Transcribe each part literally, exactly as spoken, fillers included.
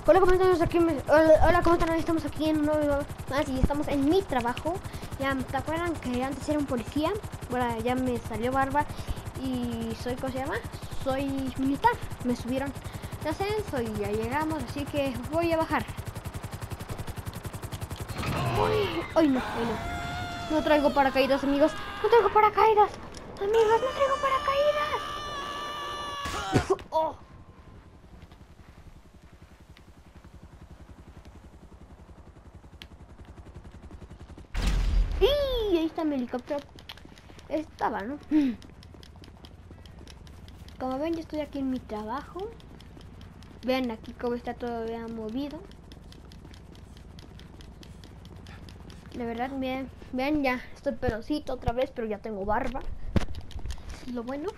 Hola, ¿cómo estamos aquí? Hola, hola, ¿cómo están? Estamos aquí en un nuevo video más y estamos en mi trabajo. Ya, ¿te acuerdan que antes era un policía? Ahora ya me salió barba y soy, ¿cómo se llama? Soy militar. Me subieron de ascenso y ya llegamos, así que voy a bajar. Uy, hoy no, hoy no. No traigo paracaídas, amigos. No traigo paracaídas. Amigos, no traigo paracaídas. Oh. Y ahí está mi helicóptero. Estaba, ¿no? Como ven, yo estoy aquí en mi trabajo. Vean aquí cómo está todo ya movido. De verdad, vean, vean ya, estoy pelocito otra vez, pero ya tengo barba. Es lo bueno.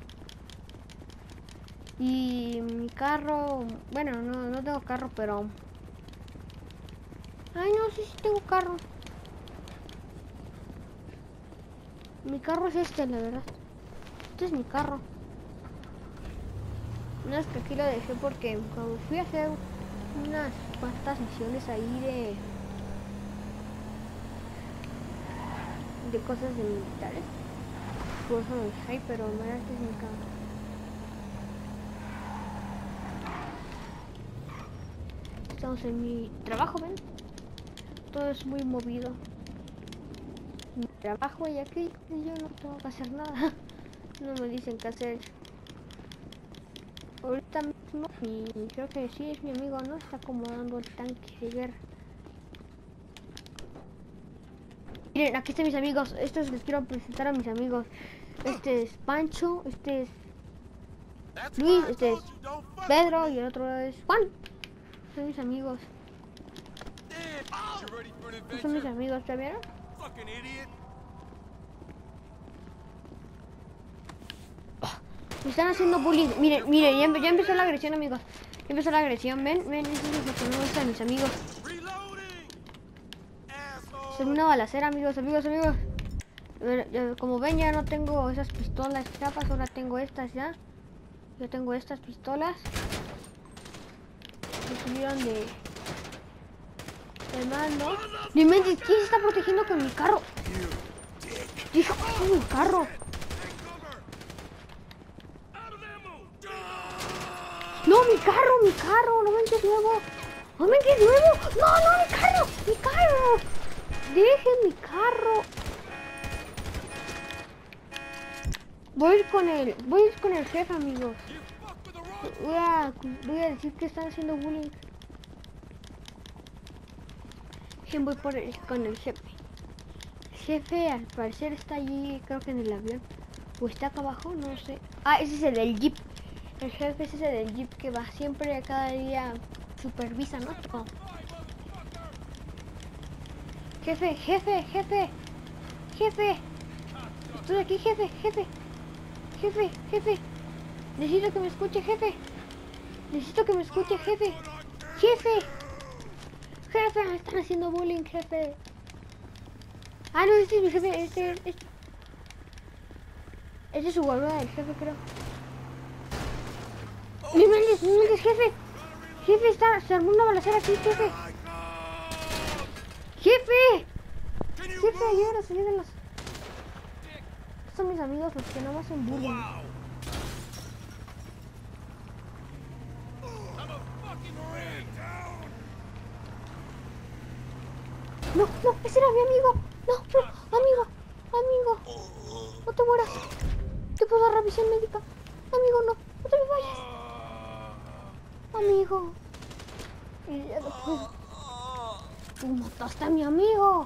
Y mi carro, bueno, no, no tengo carro, pero... Ay, no, sí, sí tengo carro. Mi carro es este, la verdad. Este es mi carro. No, es que aquí lo dejé porque cuando fui a hacer unas cuantas misiones ahí de... de cosas de militares. Por eso lo dejé ahí, pero mira, este es mi carro. Estamos en mi trabajo, ven. Todo es muy movido. Mi trabajo y aquí yo no tengo que hacer nada. No me dicen qué hacer. Ahorita mismo, y creo que sí es mi amigo, ¿no? Está acomodando el tanque de guerra. Miren, aquí están mis amigos. Estos les quiero presentar a mis amigos. Este es Pancho, este es Luis, este es Pedro y el otro es Juan. Son mis amigos. Son mis amigos, ¿ya vieron? Me están haciendo bullying. Miren, miren, ya, ya empezó la agresión, amigos. Ya empezó la agresión. Ven, ven, eso es lo que no me gusta de mis amigos. Es una balacera, amigos, amigos, amigos. Como ven, ya no tengo esas pistolas chapas, ahora tengo estas ya. Yo tengo estas pistolas. Me subieron de... de mando. Ni me ¿quién se está protegiendo con mi carro? Dijo, con mi carro. No, mi carro, mi carro, no ven que es nuevo. No ven que es nuevo. No, no, mi carro, mi carro. Dejen mi carro. Voy a ir con el, voy a ir con el jefe, amigos. Voy a, voy a decir que están haciendo bullying. Voy por el, con el jefe. El jefe al parecer está allí, creo que en el avión. O está acá abajo, no sé. Ah, ese es el del jeep. El jefe ese es el del jeep que va siempre, cada día supervisa, ¿no? Oh. Jefe, jefe, jefe. Jefe. Estoy aquí, jefe, jefe. Jefe, jefe. Necesito que me escuche, jefe. Necesito que me escuche, jefe. Jefe. Jefe, me están haciendo bullying, jefe. Ah, no, este es mi jefe. Este, este. Este es su guardia del jefe, creo. ¡Mi Méndez, mi Méndez, jefe! Jefe, está, se armó una balacera aquí, jefe. ¡Jefe! Jefe, ayúdame a salir de los... Estos son mis amigos los que no me hacen bullying. No, no, ese era mi amigo. No, no, amigo, amigo. No te mueras. Te puedo dar revisión médica. Amigo, no, no te me vayas. Amigo. Y ya no puedo. Tú mataste a mi amigo.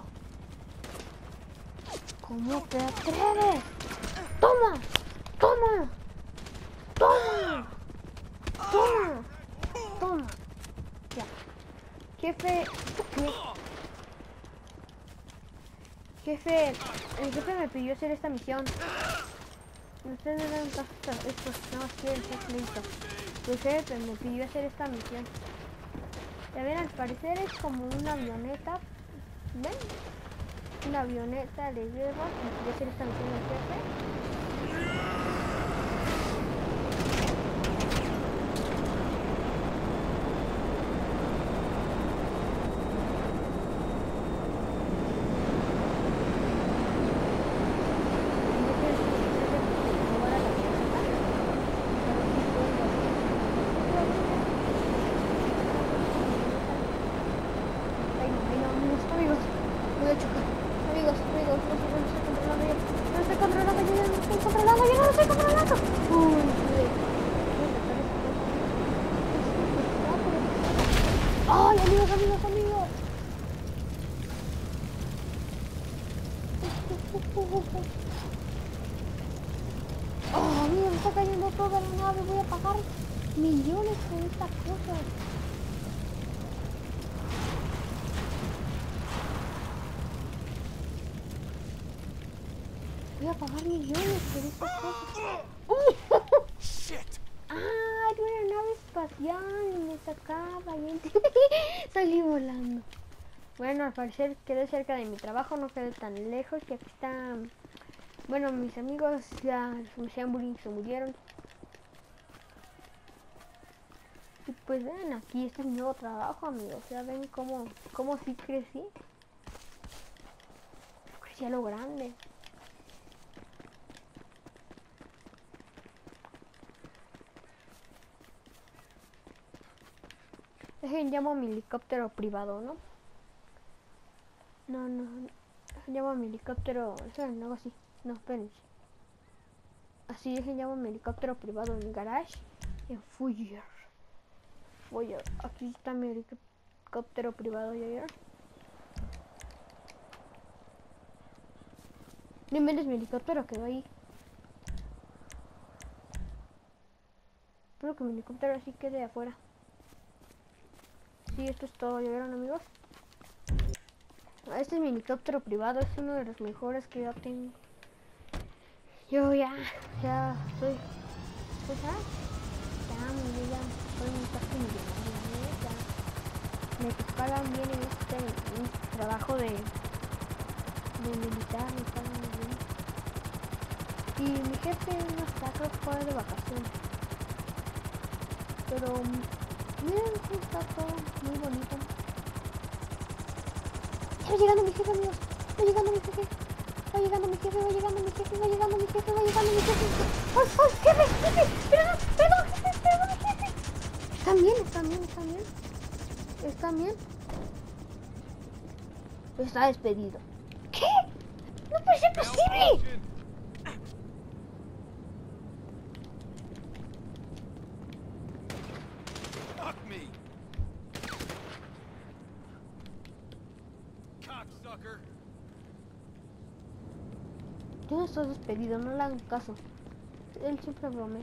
¿Cómo te atreves? Toma, toma, toma, toma, toma. Ya. Jefe, ¿qué? Jefe, el jefe me pidió hacer esta misión. Ustedes me dan caso esto, no más quieren ser listo. El jefe me pidió hacer esta misión. Ya ven, al parecer es como una avioneta. ¿Ven? Una avioneta de guerra. Me pidió hacer esta misión el jefe. ¡Ay, amigos, amigos, amigos! ¡Oh, amigos, me está cayendo toda la nave! Voy a pagar millones con esta cosa. Voy a pagar millones por estas cosas. ¡Uh! Shit. ¡Ah! Era una nave espacial y me sacaba. Y salí volando. Bueno, al parecer quedé cerca de mi trabajo, no quedé tan lejos. Y aquí está. Bueno, mis amigos ya me hacían bullying, se murieron. Y pues ven, aquí está mi nuevo trabajo, amigos. Ya ven cómo, cómo sí crecí. Crecí a lo grande. Dejen, llamo a mi helicóptero privado, ¿no? No, no. Llamo a mi helicóptero. Esperen, algo así. No, espérense. Así dejen, llamo a mi helicóptero privado en mi garage. En Fuyer. Fuyer. Aquí está mi helicóptero privado, ¿ya vieron? No inventes, mi helicóptero quedó ahí. Espero que mi helicóptero así quede afuera. Sí, esto es todo, ¿ya vieron, amigos? Este es mi helicóptero privado, es uno de los mejores que yo tengo. Yo ya, ya soy, pues ya, ya, yo ya soy un casi millonario, ¿eh? Ya me pagan bien en este, en este trabajo de, de militar, me pagan bien. Y mi jefe no está, creo que fue de vacaciones. Pero miren, sí está todo muy bonito. Va llegando mi jefe, amigos. Va llegando mi jefe. Va llegando mi jefe, va llegando mi jefe, va llegando mi jefe, va llegando mi jefe. ¡Ay, ay, jefe, jefe! ¡Perdón, perdón, jefe, perdón, jefe! ¿Están bien, están bien, están bien? ¿Están bien? Está despedido. ¿Qué? ¡No puede ser posible! Fuck me. Cocksucker. Yo no estoy despedido, no le hagan caso. Él siempre bromea.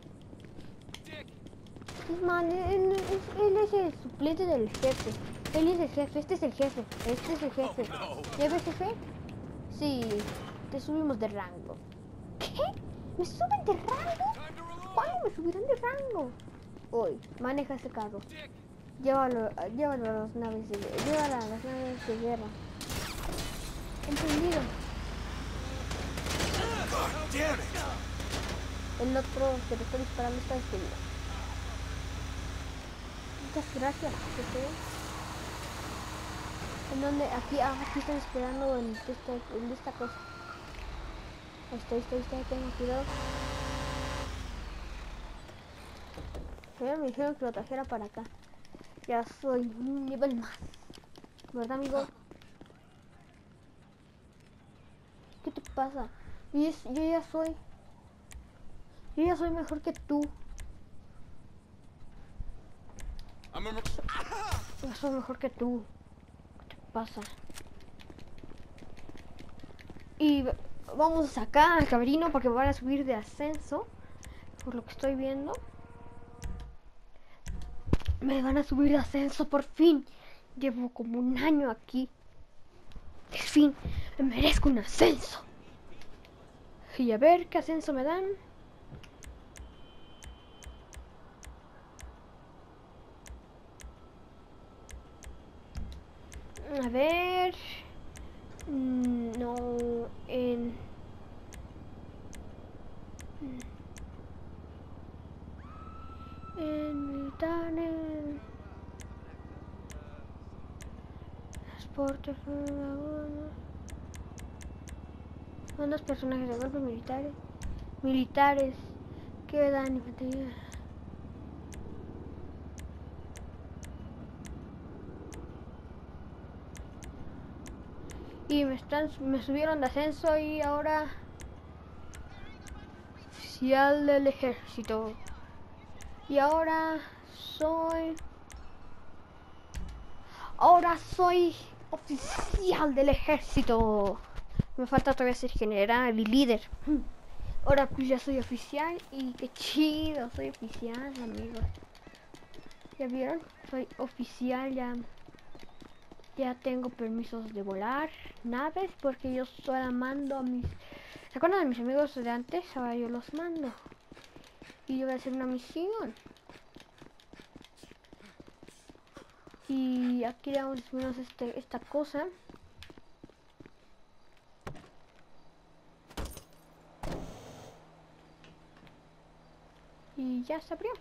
Es mal, él, él, él es el suplente del jefe. Él es el jefe, este es el jefe, este es el jefe. ¿Ya ves, jefe? Sí, te subimos de rango. ¿Qué? ¿Me suben de rango? ¿Cuándo me subirán de rango? Hoy, maneja ese carro. Llévalo, llévalo a las naves de guerra. Llévalo a las naves de guerra. Entendido. El otro que te está disparando está despedido. Muchas gracias, jefe. ¿En dónde? Aquí, ah, aquí están esperando en esta, en esta cosa. Ahí está, ahí está, ahí está, tengo cuidado. Pero me dijeron que lo trajera para acá. Ya soy un nivel más. ¿Verdad, amigo? ¿Qué te pasa? Yo, yo ya soy... Yo ya soy mejor que tú. Yo soy mejor que tú. ¿Qué te pasa? Y vamos acá al camerino porque me van a subir de ascenso. Por lo que estoy viendo. Me van a subir de ascenso por fin. Llevo como un año aquí. Por fin me merezco un ascenso. Y a ver qué ascenso me dan. A ver. No, en... En militar, en... Transporte, ¿cuántos personajes de golpe militares? Militares, ¿qué dan infantería? Y me están, me subieron de ascenso y ahora oficial del ejército. Y ahora soy Ahora soy oficial del ejército. Me falta todavía ser general y líder. Ahora pues ya soy oficial y qué chido, soy oficial, amigos. ¿Ya vieron? Soy oficial, ya. Ya tengo permisos de volar naves porque yo solo mando a mis... ¿Se acuerdan de mis amigos de antes? Ahora yo los mando. Y yo voy a hacer una misión. Y aquí le damos menos este, esta cosa. Y ya se abrió.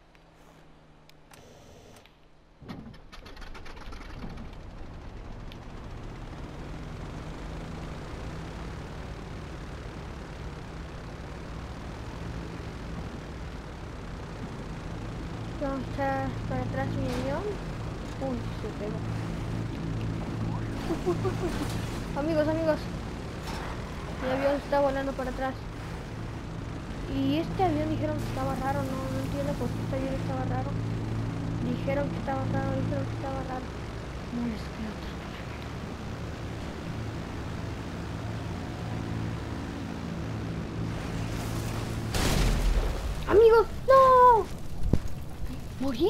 Vamos a echar para atrás mi avión. Uy, se pegó. Uy, uy, uy, uy. Amigos, amigos. Mi avión está volando para atrás. Y este avión dijeron que estaba raro. No, no entiendo por qué este avión estaba raro. Dijeron que estaba raro, dijeron que estaba raro. No les creo tanto. Amigos, no. ¿Morí?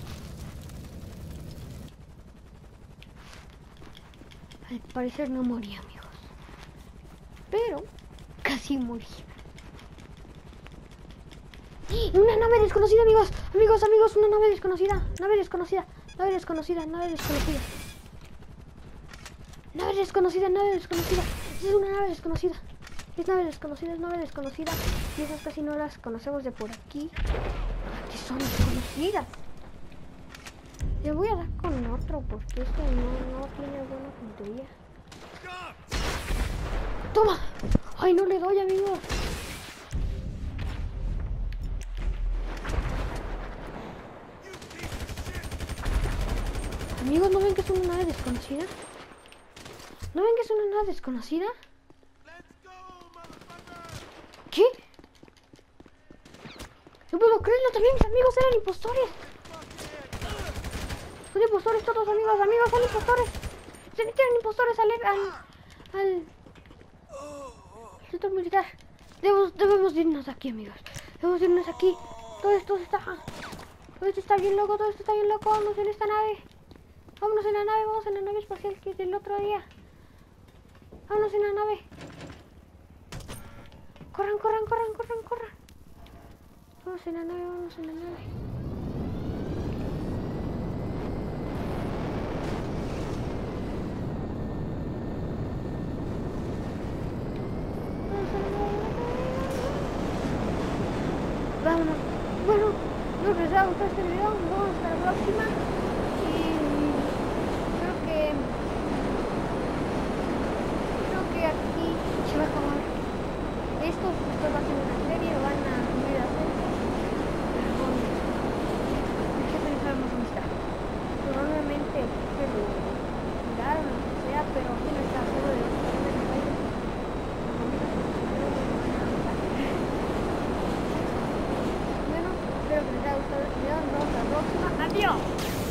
Al parecer no morí, amigos. Pero casi morí. Una nave desconocida, amigos. Amigos, amigos, una nave desconocida. Nave desconocida. Nave desconocida, nave desconocida. Nave desconocida, nave desconocida. Es una nave desconocida. Es nave desconocida, es nave desconocida. Y esas casi no las conocemos de por aquí. Que son desconocidas. Le voy a dar con otro porque este no, no tiene buena puntería. ¡Toma! ¡Ay, no le doy, amigos! Amigos, ¿no ven que es una nave desconocida? ¿No ven que es una nave desconocida? ¿Qué? No puedo creerlo, también mis amigos eran impostores. Son impostores todos, amigos, amigos, son impostores. Se metieron impostores al... al... al... sector militar. Debemos, debemos irnos aquí, amigos. Debemos irnos aquí. Todo esto está... Todo esto está bien loco, todo esto está bien loco. Vamos en esta nave. Vámonos en la nave, vamos en la nave espacial que es del otro día. Vámonos en la nave. Corran, corran, corran, corran, corran. Vamos en la nave, vamos en la nave. Vámonos. Bueno, yo les ha gustado este video. Nos vemos hasta la próxima. Y creo que creo que aquí se va a acabar esto. Esto va a ser una serie. Lo van a subir a hacer. Pero bueno, el jefe no sabemos dónde está. Probablemente se lo tiraron o lo que sea, pero aquí no está seguro de lo que está en el país. Espero que les haya gustado el video. Nos vemos la próxima. ¡Adiós!